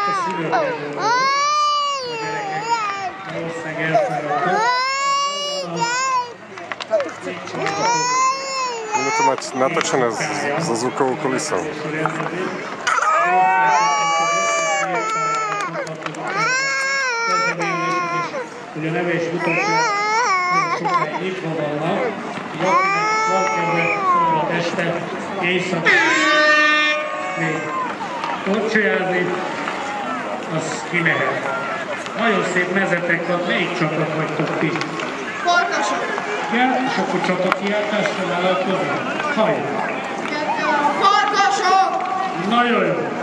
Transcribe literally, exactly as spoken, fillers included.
a szülőknek dolgozok. A gyerekek valószínűleg elfáradtak. Będę to mać natoczone z, za zwykłą kulisą. Ugye nevés mutatja, sokáig nyitva vannak, így akinek van kedve szombat este, éjszaka még korcsolyázni, az kimehet. Nagyon szép mezetek van, melyik csapat vagytok ti? Farkasok. Igen, és akkor csapatkiáltásra vállalkoznak? Hajrá! Farkasok! Nagyon jó!